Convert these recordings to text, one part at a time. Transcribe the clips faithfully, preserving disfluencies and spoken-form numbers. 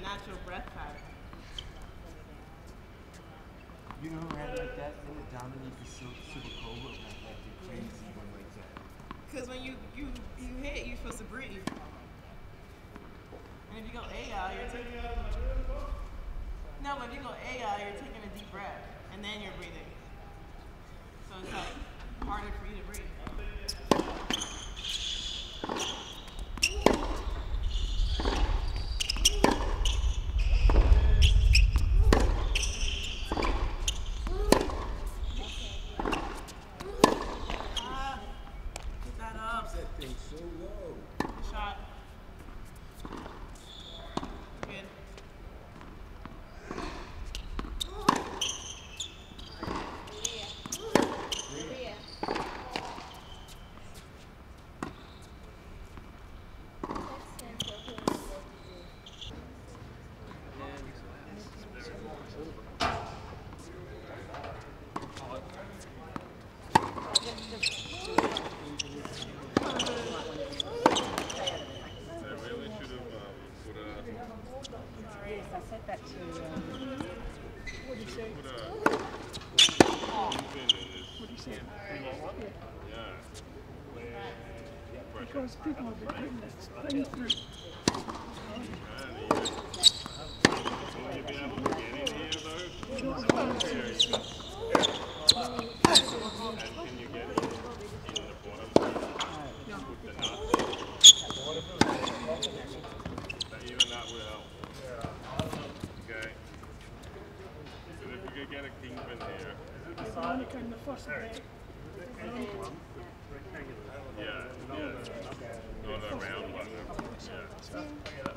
actual breath pattern. You know who had like that? They would dominate the Super Cobra with like the crazy one like that. Because when you, you, you hit, you're supposed to breathe. And if you go A I, you're taking... No, but if you go A I, you're taking a deep breath. And then you're breathing. So it's like harder for you to breathe. Because people have been putting this thing through. Will you be able to get in here though? And can you get in, in the bottom? With the nut? But even that would help. Okay. So if we could get a kingpin here. The Monica in the first break. Yeah, yeah. Not a round one. Yeah.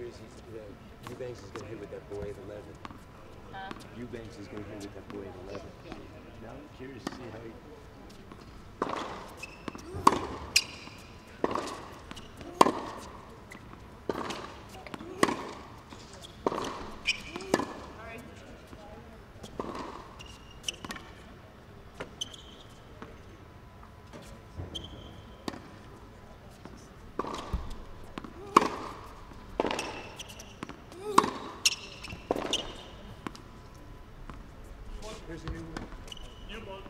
curious. He's, you know, Eubanks is going to hit with that boy at eleven. Huh? Eubanks is going to hit with that boy at eleven. Now I'm curious to see how he... Here's a new one. You won.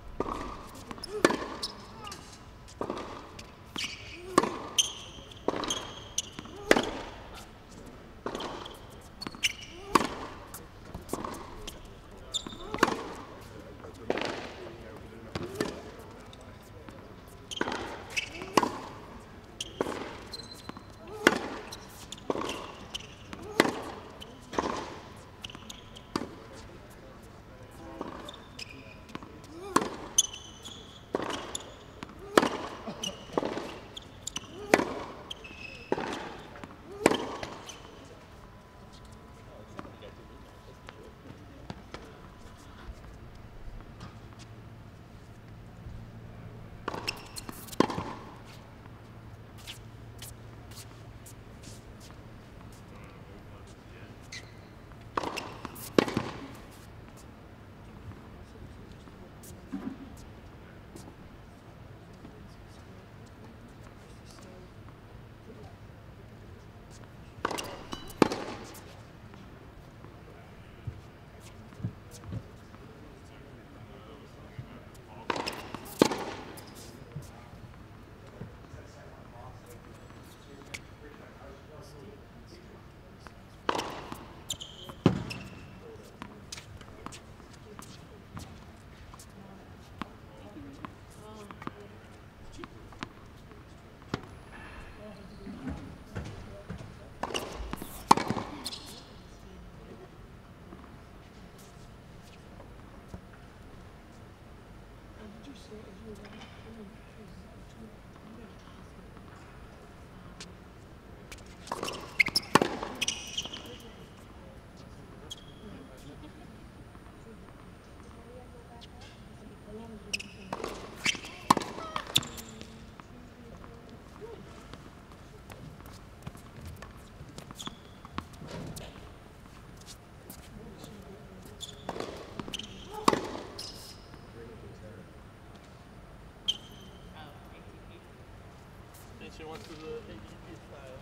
She went to the A T P style.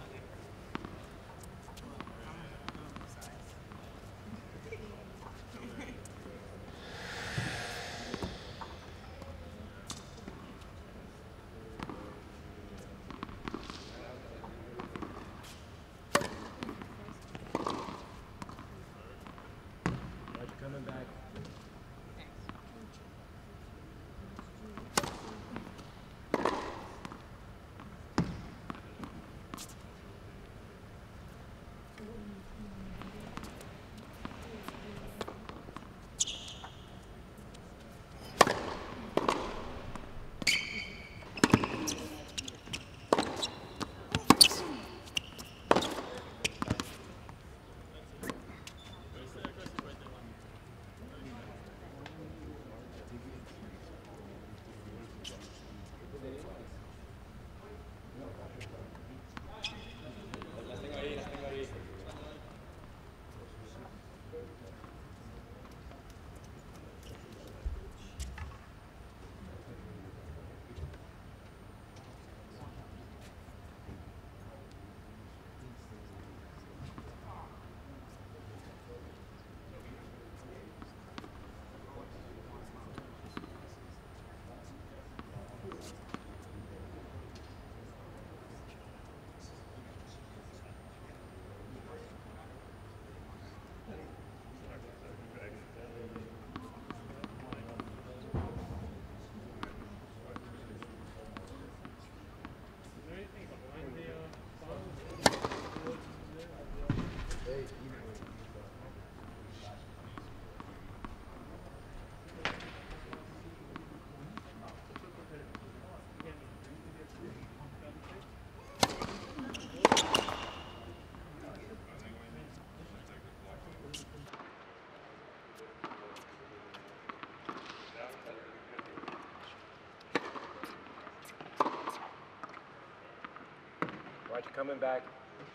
Coming back. Watch you coming back.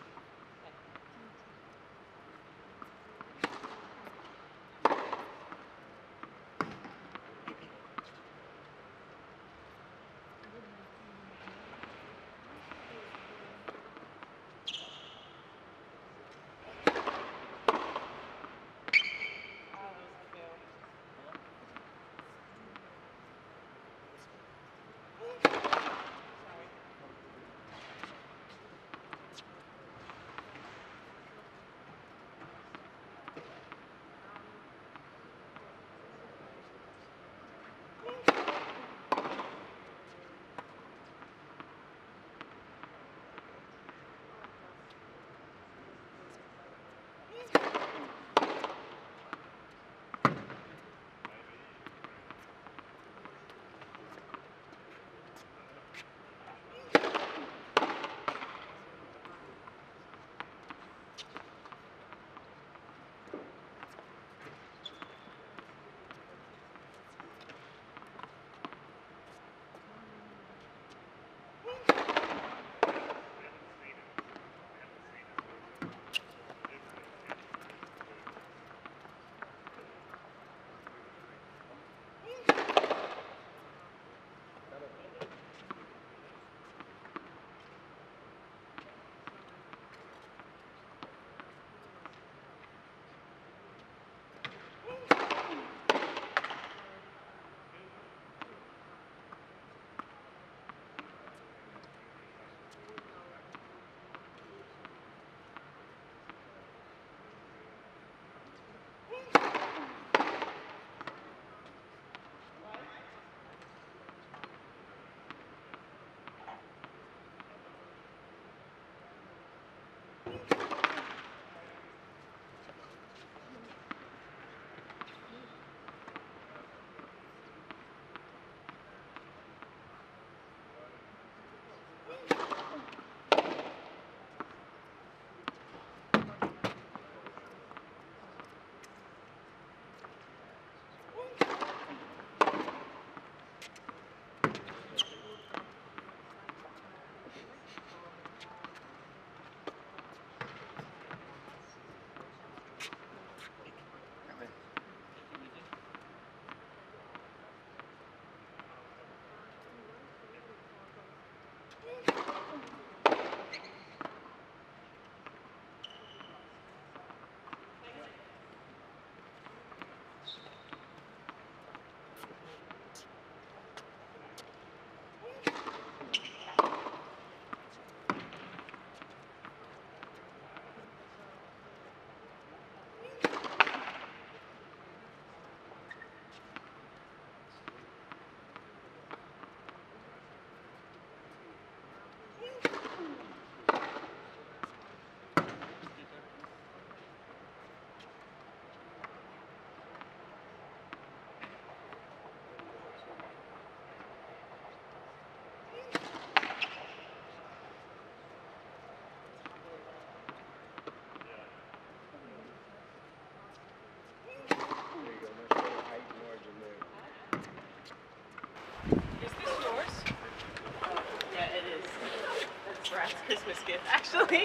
Christmas gift, actually.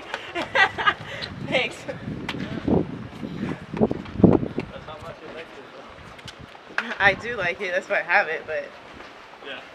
Thanks. That's how much you like it. I do like it, that's why I have it, but Yeah.